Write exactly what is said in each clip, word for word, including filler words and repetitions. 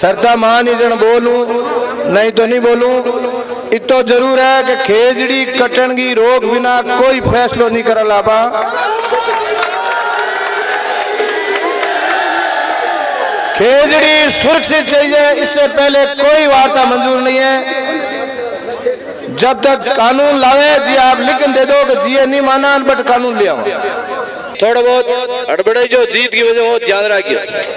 सरता मान ही जन बोलूं नहीं तो नहीं बोलूं। इतो जरूर है कि खेजड़ी कटन की रोक बिना कोई फैसलो नहीं कर लाबा। खेजड़ी सुरक्षित चाहिए, इससे पहले कोई वार्ता मंजूर नहीं है। जब तक कानून लावे जी आप लिखन दे दो कि जी नहीं माना बट कानून ले आओ। थोड़ा बहुत हड़बड़ाई जो जीत की वजह हो ध्यान रखिए।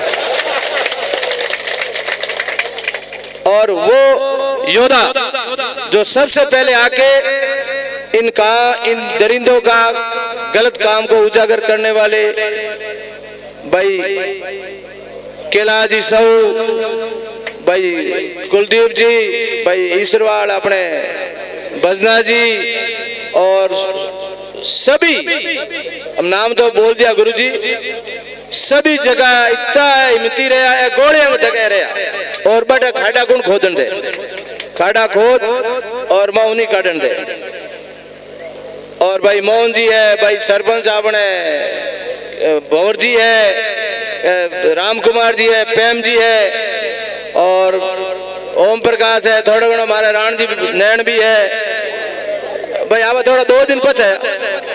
और वो योद्धा जो सबसे पहले आके इनका इन दरिंदों का गलत काम को उजागर करने वाले भाई कैलाश जी साहू, भाई कुलदीप जी, भाई ईश्वरवाल, अपने भजना जी और सभी, हम नाम तो बोल दिया गुरुजी, सभी जगह इतना हिम्मती रहा है, गोलियां जगह रहा और बट खाड़ा कौन खोदन दे, खाड़ा खोद और मौनी काटन दे। और भाई मोहन जी है, भाई सरपंच अपने भंवर जी है, राम कुमार जी है, प्रेम जी है और ओम प्रकाश है, थोड़ा घना हमारे राण जी नैन भी है। भाई आप थोड़ा दो दिन पच है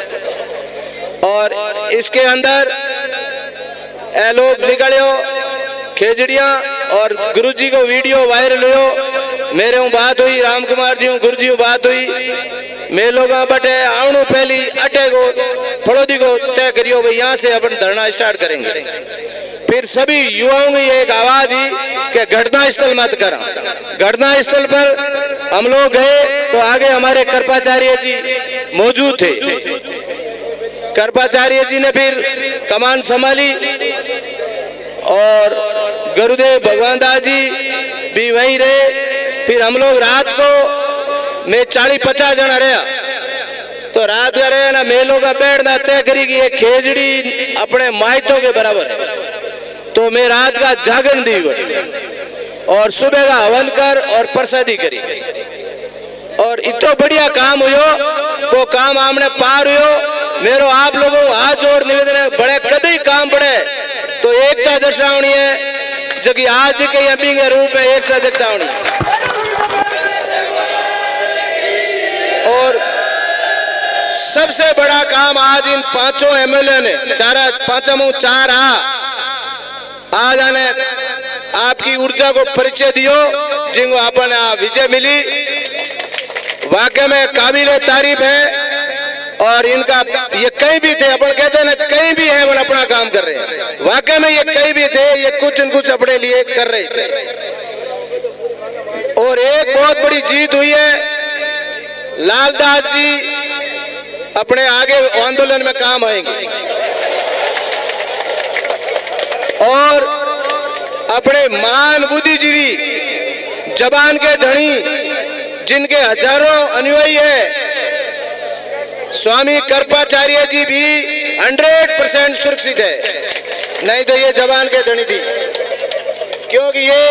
और इसके अंदर ए लोग निकलियो खेजड़िया और गुरु जी को वीडियो वायरल हो। मेरे हूँ बात हुई, राम कुमार जी हूँ गुरु जी बात हुई, मेरे लोग बटे आवणु पहली अटे को फड़ोदी को तय करियो भाई यहाँ से अपन धरना स्टार्ट करेंगे। फिर सभी युवाओं की एक आवाज ही कि घटना स्थल मत करा। घटना स्थल पर हम लोग गए तो आगे हमारे कृपाचार्य जी मौजूद थे। कृपाचार्य जी ने फिर कमान संभाली और गुरुदेव भगवान दास जी भी वहीं रहे। फिर हम लोग रात को मैं चालीस पचास जना रहा तो रात का रहे ना मेलों का बैठना तय करी कि ये खेजड़ी अपने मायतों के बराबर है। तो मैं रात का जागरण दी और सुबह का हवन कर और प्रसादी करी और इतना बढ़िया काम हुयो। वो काम हमने पार हुयो। मेरो आप लोगों हाथ जोड़ निवेदन है, बड़े कदे काम पड़े तो एकता दर्शावनी है जो कि आज के अभी के रूप में एक साथ दर्शावनी। और सबसे बड़ा काम आज इन पांचों एमएलए ने चार पांचों चार आ आज आने आपकी ऊर्जा को परिचय दियो जिनको अपन विजय मिली। वाकई में काबिले तारीफ है और इनका ये कहीं भी थे, अपन कहते हैं ना कहीं भी है वो अपना काम कर रहे हैं। वाकई में ये कहीं भी थे, ये कुछ न कुछ अपने लिए कर रहे थे। और एक बहुत बड़ी जीत हुई है, लालदास जी अपने आगे आंदोलन में काम आएंगे और अपने महान बुद्धिजीवी जबान के धनी जिनके हजारों अनुयायी है स्वामी कृपाचार्य जी भी हंड्रेड परसेंट सुरक्षित है। नहीं तो ये जबान के धनी थी, क्योंकि ये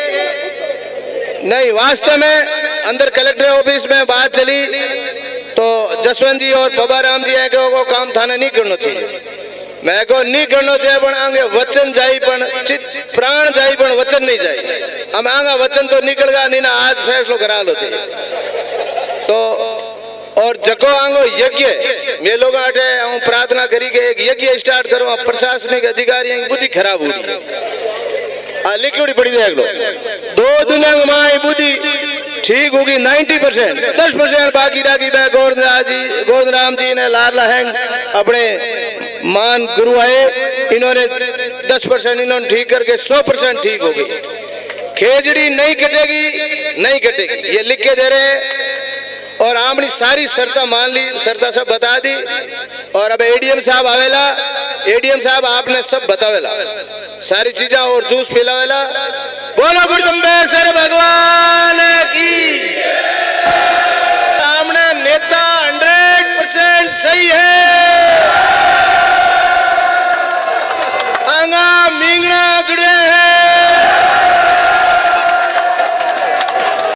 नहीं वास्तव में अंदर कलेक्टर ऑफिस में बात चली तो जसवंत जी और बाबा राम जी है कि वो काम थाने नहीं करना चाहिए। मैं को नहीं करना चाहिए पण आगे वचन जाई पण प्राण जाई पण वचन नहीं जाई। हम आगा वचन तो निकल गया नहीं ना आज फैसलो करा लो थे तो। और जको आंगो यज्ञ मैं लोग आटे हम प्रार्थना करी के एक यज्ञ स्टार्ट करो। प्रशासनिक अधिकारियों की बुद्धि खराब हो रही है, लिखी पड़ी देख लो। दो दुनिया में बुद्धि ठीक होगी नाइन्टी परसेंट, दस परसेंट बाकी राखी मैं गोविंद जी गोविंद राम जी ने लाल लहंग अपने मान गुरु आए, इन्होंने दस परसेंट इन्होंने ठीक करके सौ परसेंट ठीक हो गई। खेजड़ी नहीं कटेगी, नहीं कटेगी ये लिख के दे रहे हैं। और आपने सारी शर्ता मान ली, शर्ता सब बता दी। और अब एडीएम साहब आवेला, एडीएम साहब आपने सब बतावेला सारी चीजें और जूस पिलावेला। बोलो गुरुदम्बेश्वर भगवान की।